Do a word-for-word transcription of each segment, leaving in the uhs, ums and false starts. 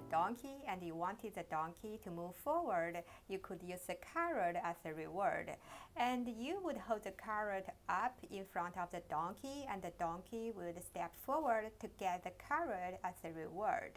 donkey and you wanted the donkey to move forward, you could use the carrot as a reward. And you would hold the carrot up in front of the donkey, and the donkey would step forward to get the carrot as a reward.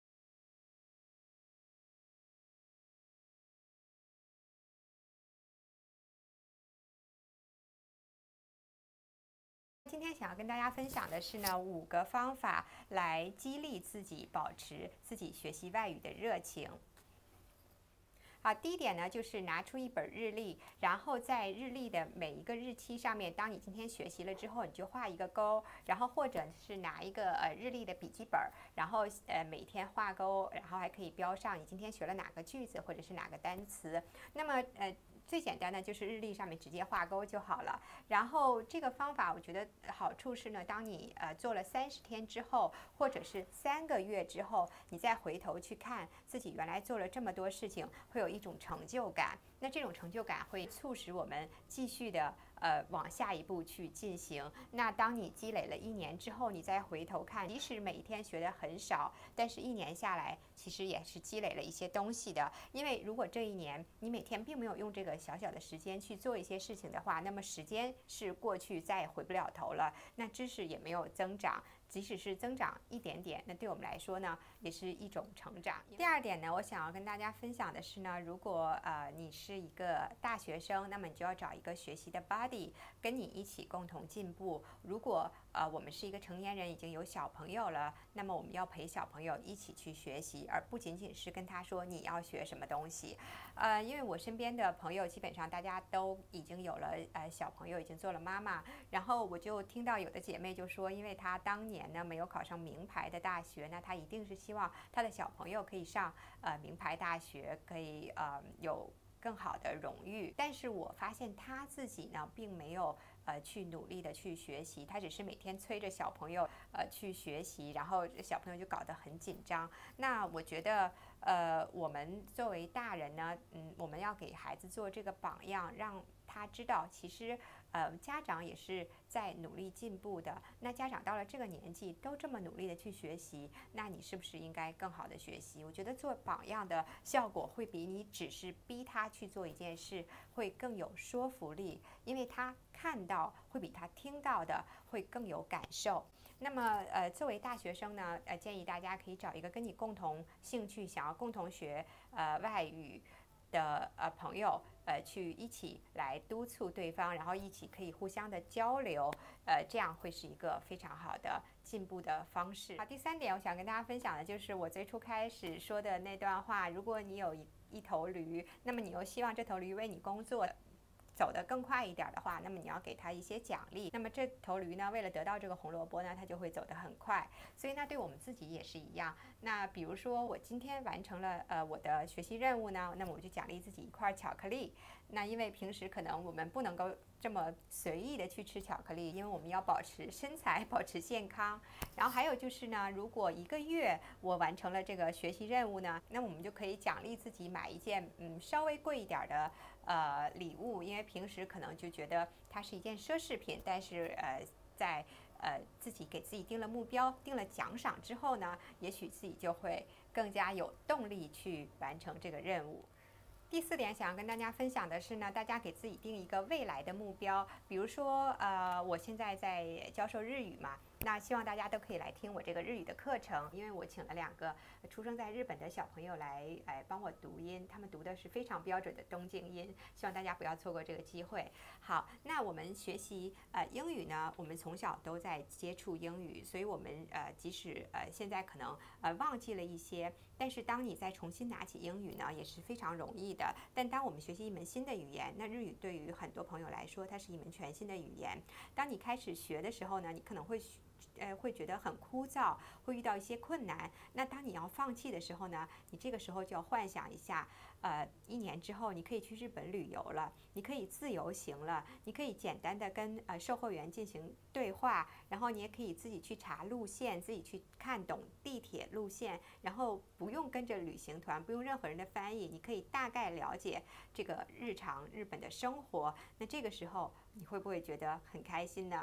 今天想要跟大家分享的是呢，五个方法来激励自己，保持自己学习外语的热情。好，第一点呢，就是拿出一本日历，然后在日历的每一个日期上面，当你今天学习了之后，你就画一个勾，然后或者是拿一个呃日历的笔记本，然后呃每天画勾，然后还可以标上你今天学了哪个句子或者是哪个单词。那么呃。最简单的就是日历上面直接画勾就好了。然后这个方法我觉得好处是呢，当你呃做了三十天之后，或者是三个月之后，你再回头去看自己原来做了这么多事情，会有一种成就感。那这种成就感会促使我们继续的呃往下一步去进行。那当你积累了一年之后，你再回头看，即使每一天学的很少，但是一年下来其实也是积累了一些东西的。因为如果这一年你每天并没有用这个小小的时间去做一些事情的话，那么时间是过去再也回不了头了，那知识也没有增长。即使是增长一点点，那对我们来说呢，也是一种成长。第二点呢，我想要跟大家分享的是呢，如果呃你是一个大学生，那么你就要找一个学习的 buddy， 跟你一起共同进步。如果呃我们是一个成年人，已经有小朋友了，那么我们要陪小朋友一起去学习，而不仅仅是跟他说你要学什么东西。呃，因为我身边的朋友基本上大家都已经有了呃小朋友，已经做了妈妈，然后我就听到有的姐妹就说，因为她当年呢没有考上名牌的大学，那她一定是希望她的小朋友可以上呃名牌大学，可以呃有更好的荣誉。但是我发现她自己呢并没有呃去努力的去学习，她只是每天催着小朋友呃去学习，然后小朋友就搞得很紧张。那我觉得呃我们作为大人呢，嗯，我们要给孩子做这个榜样，让他知道其实呃家长也是在努力进步的。那家长到了这个年纪都这么努力的去学习，那你是不是应该更好的学习？我觉得做榜样的效果会比你只是逼他去做一件事会更有说服力，因为他看到会比他听到的会更有感受。那么呃作为大学生呢，呃建议大家可以找一个跟你共同兴趣，想要共同学呃外语的呃朋友，呃去一起来督促对方，然后一起可以互相的交流，呃这样会是一个非常好的进步的方式。好，第三点我想跟大家分享的就是我最初开始说的那段话，如果你有一一头驴，那么你又希望这头驴为你工作，走得更快一点的话，那么你要给他一些奖励。那么这头驴呢，为了得到这个红萝卜呢，它就会走得很快。所以呢，对我们自己也是一样。那比如说，我今天完成了呃我的学习任务呢，那么我就奖励自己一块巧克力。那因为平时可能我们不能够这么随意的去吃巧克力，因为我们要保持身材，保持健康。然后还有就是呢，如果一个月我完成了这个学习任务呢，那我们就可以奖励自己买一件嗯稍微贵一点的呃礼物，因为平时可能就觉得它是一件奢侈品，但是呃在呃自己给自己定了目标、定了奖赏之后呢，也许自己就会更加有动力去完成这个任务。第四点想要跟大家分享的是呢，大家给自己定一个未来的目标，比如说呃我现在在教授日语嘛，那希望大家都可以来听我这个日语的课程，因为我请了两个出生在日本的小朋友来来帮我读音，他们读的是非常标准的东京音，希望大家不要错过这个机会。好，那我们学习呃英语呢，我们从小都在接触英语，所以我们呃即使呃现在可能呃忘记了一些，但是当你再重新拿起英语呢，也是非常容易的。但当我们学习一门新的语言，那日语对于很多朋友来说，它是一门全新的语言。当你开始学的时候呢，你可能会呃会觉得很枯燥，会遇到一些困难。那当你要放弃的时候呢，你这个时候就要幻想一下，呃，一年之后你可以去日本旅游了，你可以自由行了，你可以简单的跟呃售货员进行对话，然后你也可以自己去查路线，自己去看懂地铁路线，然后不用跟着旅行团，不用任何人的翻译，你可以大概了解这个日常日本的生活。那这个时候你会不会觉得很开心呢？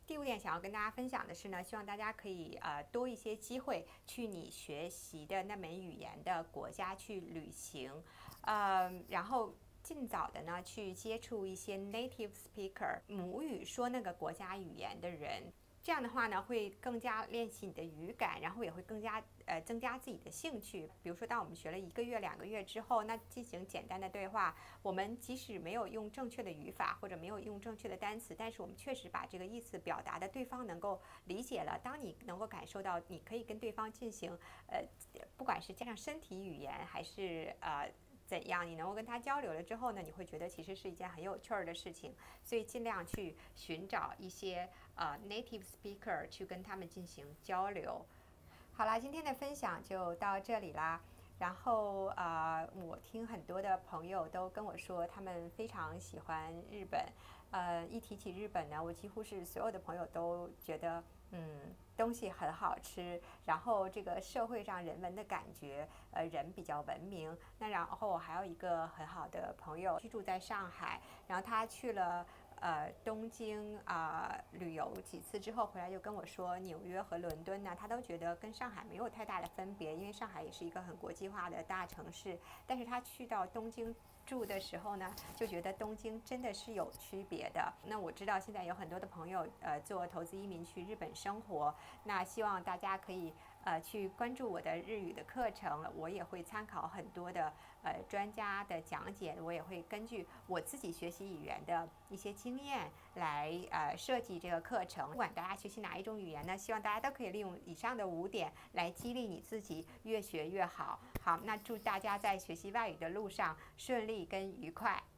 第五点想要跟大家分享的是呢，希望大家可以呃多一些机会去你学习的那门语言的国家去旅行，呃，然后尽早的呢去接触一些 native speaker 母语说那个国家语言的人。这样的话呢，会更加练习你的语感，然后也会更加呃增加自己的兴趣。比如说，当我们学了一个月、两个月之后，那进行简单的对话，我们即使没有用正确的语法或者没有用正确的单词，但是我们确实把这个意思表达的对方能够理解了。当你能够感受到你可以跟对方进行呃，不管是加上身体语言还是呃。怎样？你能够跟他交流了之后呢？你会觉得其实是一件很有趣儿的事情，所以尽量去寻找一些呃 native speaker 去跟他们进行交流。好啦，今天的分享就到这里啦。然后呃，我听很多的朋友都跟我说，他们非常喜欢日本。呃，一提起日本呢，我几乎是所有的朋友都觉得，嗯，东西很好吃，然后这个社会上人文的感觉，呃，人比较文明。那然后我还有一个很好的朋友居住在上海，然后他去了。呃，东京啊、呃、旅游几次之后回来就跟我说，纽约和伦敦呢，他都觉得跟上海没有太大的分别，因为上海也是一个很国际化的大城市。但是他去到东京住的时候呢，就觉得东京真的是有区别的。那我知道现在有很多的朋友呃做投资移民去日本生活，那希望大家可以呃去关注我的日语的课程，我也会参考很多的呃专家的讲解，我也会根据我自己学习语言的一些经验来呃设计这个课程。不管大家学习哪一种语言呢，希望大家都可以利用以上的五点来激励你自己越学越好。好，那祝大家在学习外语的路上顺利跟愉快。